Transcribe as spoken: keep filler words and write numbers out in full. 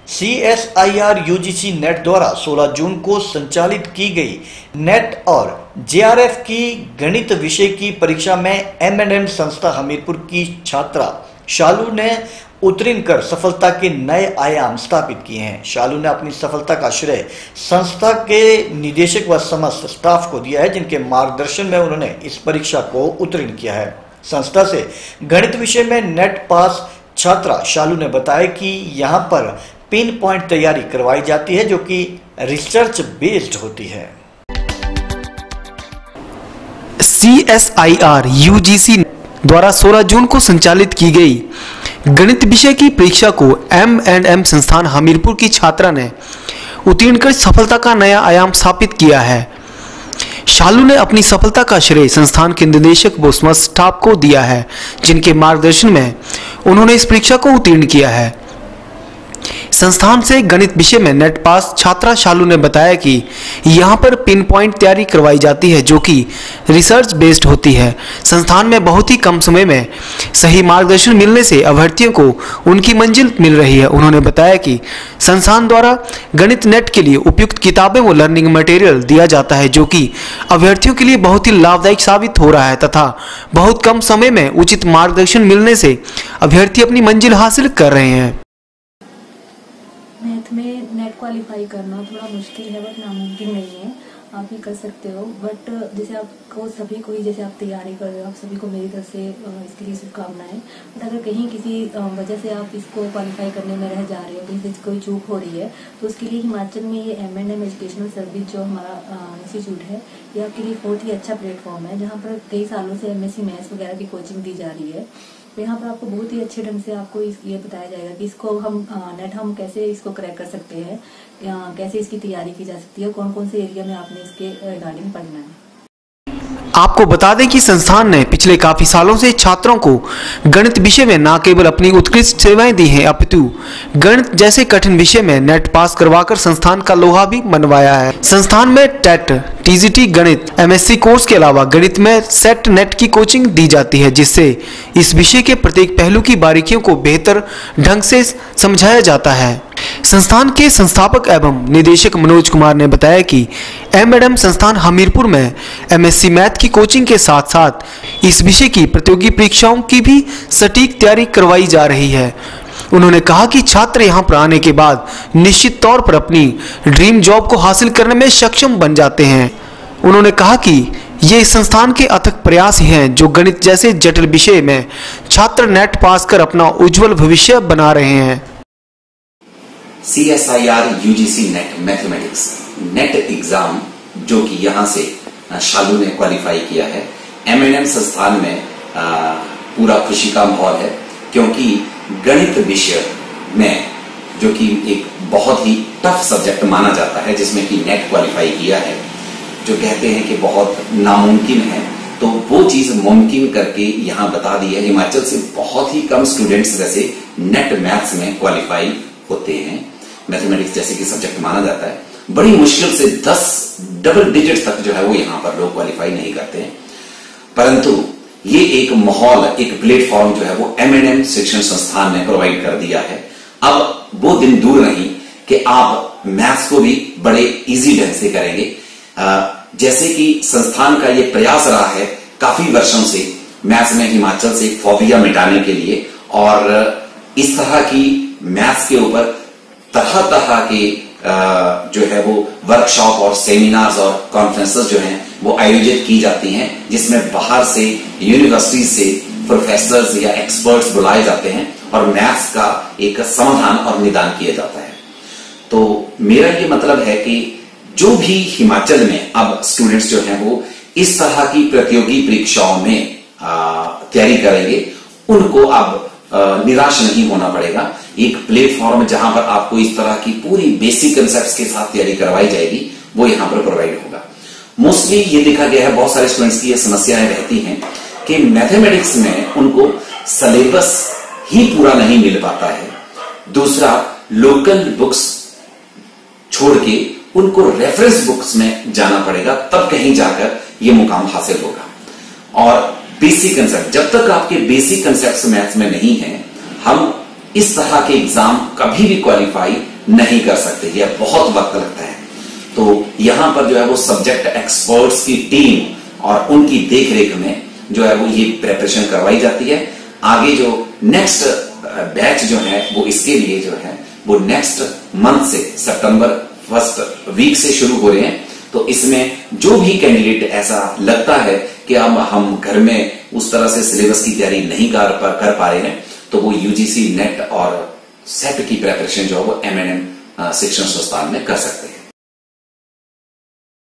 C S I R U G C net द्वारा सोलह जून को संचालित की गई नेट और जे आर एफ की गणित विषय की परीक्षा में एम एंड एम संस्था हमीरपुर की छात्रा शालू ने उत्तीर्ण कर सफलता के नए आयाम स्थापित किए हैं। शालू ने अपनी सफलता का श्रेय संस्था के निदेशक व समस्त स्टाफ को दिया है, जिनके मार्गदर्शन में उन्होंने इस परीक्षा को उत्तीर्ण किया है। संस्था से गणित विषय में नेट पास छात्रा शालू ने बताया कि यहां पर पिन पॉइंट तैयारी करवाई जाती है, जो कि रिसर्च बेस्ड होती है। C S I R U G C द्वारा सोलह जून को संचालित की गई गणित विषय की परीक्षा को एम एंड एम संस्थान हमीरपुर की छात्रा ने उत्तीर्ण कर सफलता का नया आयाम स्थापित किया है। शालू ने अपनी सफलता का श्रेय संस्थान के निदेशक व समस्त स्टाफ को दिया है, जिनके मार्गदर्शन में उन्होंने इस परीक्षा को उत्तीर्ण किया है। संस्थान से गणित विषय में नेट पास छात्रा शालू ने बताया कि यहां पर पिन पॉइंट तैयारी करवाई जाती है, जो कि रिसर्च बेस्ड होती है। संस्थान में बहुत ही कम समय में सही मार्गदर्शन मिलने से अभ्यर्थियों को उनकी मंजिल मिल रही है। उन्होंने बताया कि संस्थान द्वारा गणित नेट के लिए उपयुक्त किताबें व लर्निंग मटेरियल दिया जाता है, जो कि अभ्यर्थियों के लिए बहुत ही लाभदायक साबित हो रहा है तथा बहुत कम समय में उचित मार्गदर्शन मिलने से अभ्यर्थी अपनी मंजिल हासिल कर रहे हैं। मैथ में नेट क्वालिफाई करना थोड़ा मुश्किल है, बट नामुमकिन नहीं है, आप भी कर सकते हो। बट जैसे आपको सभी को ही, जैसे आप तैयारी कर रहे हो, आप सभी को मेरी तरफ से इसके लिए शुभकामनाएं। बट अगर कहीं किसी वजह से आप इसको क्वालिफाई करने में रह जा रहे हो, कहीं से कोई चूक हो रही है, तो उसके लिए हिमाचल में ये M and M educational service जो हमारा इंस्टीट्यूट है, ये आपके लिए बहुत ही अच्छा प्लेटफॉर्म है, जहाँ पर कई सालों से एम एस सी मैथ्स वगैरह की कोचिंग दी जा रही है। तो यहाँ पर आपको बहुत ही अच्छे ढंग से आपको इस ये बताया जाएगा कि इसको हम नेट हम कैसे इसको क्रैक कर सकते हैं, कैसे इसकी तैयारी की जा सकती है, कौन कौन से एरिया में आपने इसके रिगार्डिंग पढ़ना है। आपको बता दें कि संस्थान ने पिछले काफी सालों से छात्रों को गणित विषय में न केवल अपनी उत्कृष्ट सेवाएं दी हैं, अपितु गणित जैसे कठिन विषय में नेट पास करवाकर संस्थान का लोहा भी मनवाया है। संस्थान में टेट, टी जी टी गणित, एम एस सी कोर्स के अलावा गणित में सेट नेट की कोचिंग दी जाती है, जिससे इस विषय के प्रत्येक पहलू की बारीकियों को बेहतर ढंग से समझाया जाता है। संस्थान के संस्थापक एवं निदेशक मनोज कुमार ने बताया कि एम एंड एम संस्थान हमीरपुर में एम एस सी मैथ की कोचिंग के साथ साथ इस विषय की प्रतियोगी परीक्षाओं की भी सटीक तैयारी करवाई जा रही है। उन्होंने कहा कि छात्र यहां पर आने के बाद निश्चित तौर पर अपनी ड्रीम जॉब को हासिल करने में सक्षम बन जाते हैं। उन्होंने कहा कि ये संस्थान के अथक प्रयास ही हैं जो गणित जैसे जटिल विषय में छात्र नेट पास कर अपना उज्जवल भविष्य बना रहे हैं। C S I R U G C net mathematics net exam जो कि यहां से शालू ने क्वालिफाई किया है, एम एंड एम संस्थान में आ, पूरा खुशी का माहौल है, क्योंकि गणित विषय में जो कि एक बहुत ही टफ सब्जेक्ट माना जाता है, जिसमें कि नेट क्वालिफाई किया है, जो कहते हैं कि बहुत नामुमकिन है, तो वो चीज मुमकिन करके यहां बता दी है। हिमाचल से बहुत ही कम स्टूडेंट्स वैसे नेट मैथ्स में क्वालिफाई होते हैं। मैथमेटिक्स जैसे कि सब्जेक्ट माना जाता है, बड़ी मुश्किल से दस डबल डिजिट तक जो है वो यहां पर लोग क्वालिफाई नहीं करते हैं। परंतु ये एक माहौल, एक प्लेटफॉर्म जो है वो एम एंड एम शिक्षण संस्थान ने प्रोवाइड कर दिया है। अब वो दिन दूर नहीं कि आप मैथ्स को भी बड़े इजी ढंग से करेंगे। जैसे कि संस्थान का ये प्रयास रहा है काफी वर्षों से मैथ्स में हिमाचल से फोबिया मिटाने के लिए, और इस तरह की मैथ्स के ऊपर तरह तरह के जो है वो वर्कशॉप और सेमिनार्स और कॉन्फ्रेंसेस जो हैं वो आयोजित की जाती हैं, जिसमें बाहर से यूनिवर्सिटी से प्रोफेसर्स या एक्सपर्ट्स बुलाए जाते हैं और मैथ्स का एक समाधान और निदान किया जाता है। तो मेरा ये मतलब है कि जो भी हिमाचल में अब स्टूडेंट्स जो हैं वो इस तरह की प्रतियोगी परीक्षाओं में तैयारी करेंगे, उनको अब निराश नहीं होना पड़ेगा। एक प्लेटफॉर्म जहां पर आपको इस तरह की पूरी बेसिक कंसेप्ट्स के साथ तैयारी करवाई जाएगी, वो यहां पर प्रोवाइड होगा। मोस्टली ये देखा गया है, बहुत सारे स्टूडेंट्स की ये समस्याएं रहती हैं कि मैथमेटिक्स में उनको सिलेबस ही पूरा नहीं मिल पाता है। दूसरा, लोकल बुक्स छोड़ के उनको रेफरेंस बुक्स में जाना पड़ेगा, तब कहीं जाकर ये मुकाम हासिल होगा। और बेसिक कंसेप्ट, जब तक आपके बेसिक कंसेप्ट मैथ्स में नहीं है, हम इस तरह के एग्जाम कभी भी क्वालिफाई नहीं कर सकते, यह बहुत वक्त लगता है। तो यहां पर जो है वो सब्जेक्ट एक्सपर्ट्स की टीम और उनकी देखरेख में जो है वो ये प्रिपरेशन करवाई जाती है। आगे जो नेक्स्ट बैच जो है वो इसके लिए जो है वो नेक्स्ट मंथ से सितंबर फर्स्ट वीक से शुरू हो रहे हैं। तो इसमें जो भी कैंडिडेट ऐसा लगता है कि अब हम घर में उस तरह से सिलेबस की तैयारी नहीं कर पा, कर पा रहे हैं, तो वो यूजीसी नेट और सेट की प्रिपरेशन जो है वो एमएनएम शिक्षण संस्थान में कर सकते हैं।